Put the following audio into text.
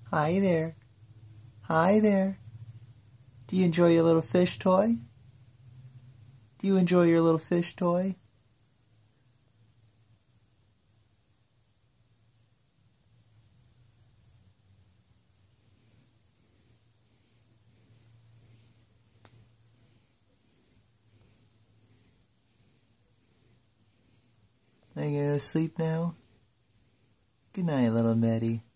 Hi there. Hi there. Do you enjoy your little fish toy? Do you enjoy your little fish toy? Are you going to sleep now? Good night, little Meddy.